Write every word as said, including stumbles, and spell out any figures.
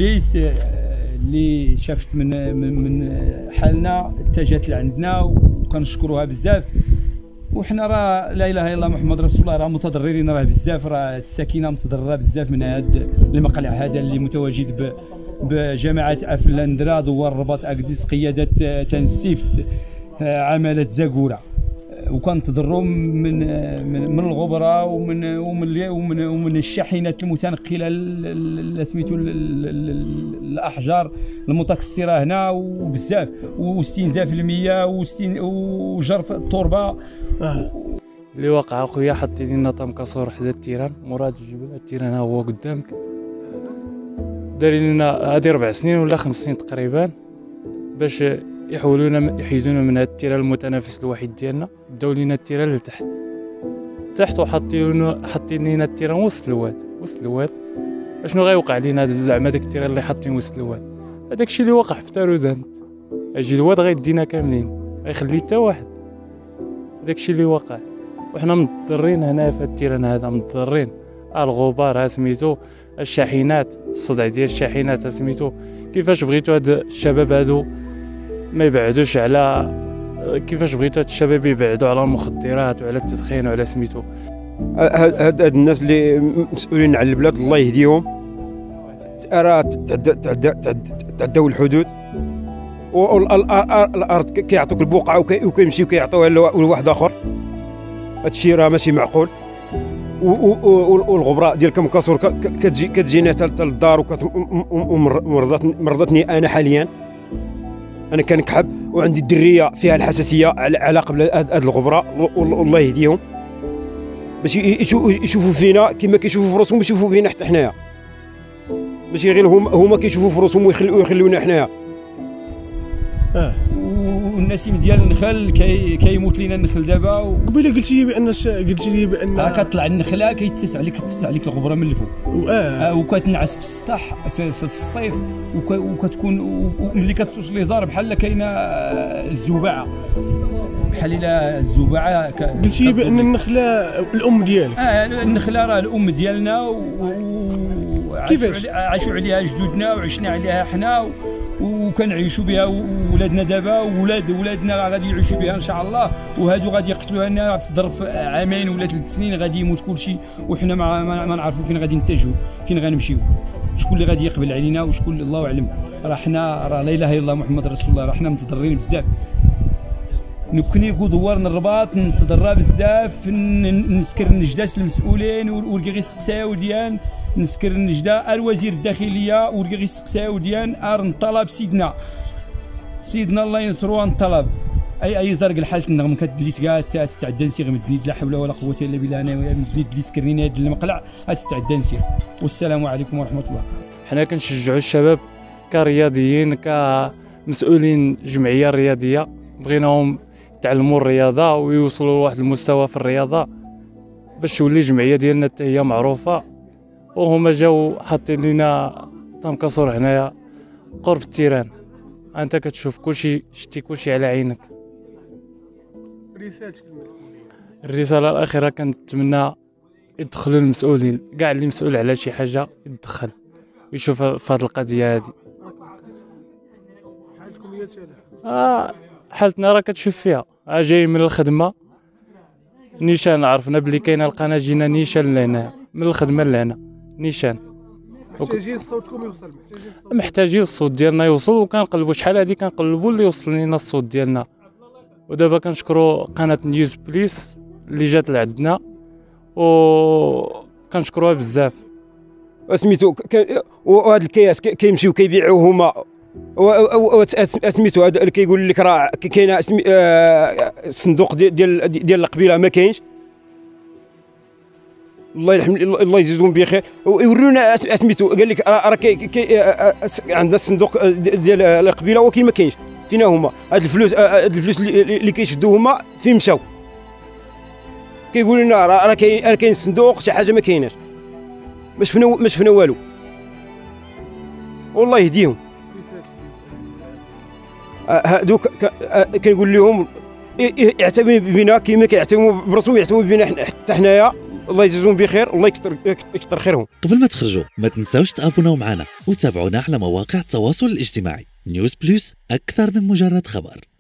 البوليس اللي شافت من من حالنا اتجهت لعندنا وكنشكروها بزاف. وحنا راه لا اله الا الله محمد رسول الله راه متضررين راه بزاف، راه الساكنه متضرره بزاف من هذا المقلع هذا اللي متواجد بجماعه افلاندرا دوار الرباط اكديس قياده تنسيف عماله زاكوره، وكنتضروا من من من الغبره ومن ومن ومن, ومن الشاحنات المتنقله سميتو الاحجار المتكسره هنا وبزاف، واستنزاف المياه وجرف التربه. آه. اللي وقع اخويا حط لنا طمكسور حدا التيران مراد الجبل، التيران ها هو قدامك، دار لنا هذه اربع سنين ولا خمس سنين تقريبا باش يحولونا يحيدونا من هذا التيران المتنافس الوحيد ديالنا، داو لينا التيران لتحت تحت وحاطين حاطين لينا التيران وسط الواد وسط الواد. اشنو غيوقع لينا زعما داك التيران اللي حاطين وسط الواد؟ هذاك الشيء اللي وقع في تارودانت، اجي الواد غيدينا كاملين غيخلي حتى واحد، داك الشيء اللي وقع. وحنا مضطرين هنا في التيران هذا مضطرين، الغبار سميتو، الشاحنات الصدع ديال الشاحنات سميتو. كيفاش بغيتو هاد الشباب هادو ما يبعدوش على كيفاش بغيتو هاد الشباب يبعدوا على المخدرات وعلى التدخين وعلى سميتو. هاد هاد الناس اللي مسؤولين على البلاد الله يهديهم، راه تعداو الحدود، والارض كيعطوك البقعه وكيمشيو كيعطيوها لواحد اخر. هادشي راه ماشي معقول. والغبره ديال كمكاسور كتجي كتجينا حتى للدار ومرضتني انا حاليا. انا كنكحب وعندي الدريه فيها الحساسيه على قبل هاد الغبره، والله يهديهم باش يشوفوا فينا كما كيشوفوا في راسهم يشوفوا فينا حتى حنايا، ماشي غير هما هما كيشوفوا في راسهم ويخليونا حنايا. اه والنسيم ديال النخل كي كيموت لينا النخل دابا. قبيله قلتي لي بان قلتي لي بان اه كطلع النخله كيتسع عليك كتسع عليك الغبره من الفوق، اه, آه وكتنعس في السطح في, في, في الصيف، وكتكون وملي كتسوش ليزار بحال كاينه الزباعه، بحال الا الزباعه. قلتي لي بان النخله الام ديالك. اه النخله راه الام ديالنا، و كيفاش عاشوا عليها جدودنا وعشنا عليها حنا، وكنعيشوا بها ولادنا دابا، وولاد ولادنا غادي يعيشوا بها ان شاء الله. وهادو غادي يقتلوها لنا في ظرف عامين ولا ثلاث سنين، غادي يموت كلشي، وحنا ما, ما نعرفوا فين غادي نتجهوا، فين غنمشيو، شكون اللي غادي يقبل علينا وشكون الله اعلم. راه حنا راه لا اله الا الله محمد رسول الله، راه حنا متضررين بزاف. نكنيكو دوارنا الرباط نتضرر بزاف، نسكر النجدات المسؤولين ورقي يسقساو ديال نسكر النجدة الوزير الداخليه ورقي يسقساو ديال ار نطلب سيدنا سيدنا الله ينصرو نطلب اي اي زرق الحالة النغم كتدلي تكا تتعدى نسير مدنيد لا حول ولا قوه الا بالله. انا مدنيد اللي سكرني هاد المقلع تتعدى نسير. والسلام عليكم ورحمه الله. حنا كنشجعوا الشباب كرياضيين كمسؤولين جمعيه رياضيه، بغيناهم يتعلموا الرياضه ويوصلوا لواحد المستوى في الرياضه باش تولي الجمعيه ديالنا حتى هي معروفه. وهما جاو حاطين لينا طمكسور هنايا قرب التيران، انت كتشوف كلشي، شتي كلشي على عينك. رسالتك للمسؤولين؟ الرساله الاخيره كنتمنى يدخلوا المسؤولين، كاع اللي مسؤول على شي حاجه يدخل ويشوف في هذه القضيه هذه. حالتكم هي تاعنا؟ اه حالتنا راه كتشوف فيها، اه جاي من الخدمه نيشان، عرفنا بلي كاينه القناه، جينا نيشان لهنا من الخدمه لهنا نيشان. محتاجين صوتكم يوصل، محتاجين الصوت محتاجين الصوت ديالنا يوصل، وكنقلبوا شحال هادي كنقلبوا اللي يوصل لنا الصوت ديالنا. ودابا كنشكروا قناه نيوز بليس اللي جات لعندنا وكنشكروها بزاف. سميتو وهاد الكياس كيمشيو كيبيعوه هما، سميتو هذا اللي كيقول لك راه كاينه الصندوق ديال ديال القبيله ما كاينش. الله يرحم الله يجزيهم بخير. ويورونا سميتو قال لك راه عندنا الصندوق ديال القبيله ولكن ما كاينش. فينا هما هاد الفلوس هاد الفلوس اللي كيشدوا هما فين مشاو؟ كيقولوا لنا راه كاين راه كاين الصندوق، شي حاجه ما كايناش، ما شفنا ما شفنا والو. والله يهديهم. هادوك كنقول لهم يعتموا بنا كيما كيعتموا براسهم، يعتموا بنا حتى حنايا. الله يجزيهم بخير والله يكثر يكثر خيرهم. قبل ما تخرجوا ما تنساوش تابوناو معنا وتابعونا على مواقع التواصل الاجتماعي. نيوز بلس، أكثر من مجرد خبر.